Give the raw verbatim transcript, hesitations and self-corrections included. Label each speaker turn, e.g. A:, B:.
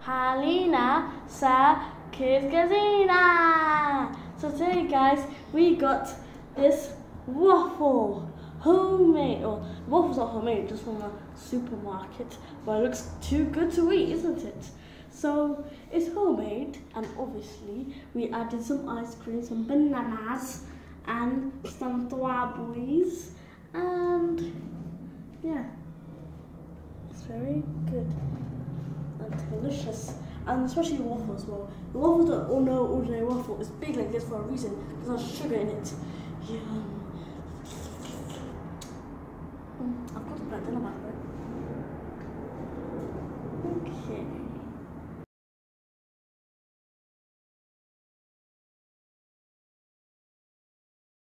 A: Halina sa Kids Cuisine. So today, guys, we got this waffle, homemade. Well, the waffle's not homemade, just from a supermarket, but it looks too good to eat, isn't it? So it's homemade, and obviously we added some ice cream, some bananas, and some strawberries, and yeah, it's very good and delicious, and especially the waffle as well. The waffles are all no ordinary waffle. It's big like this for a reason. There's no sugar in it. Yum.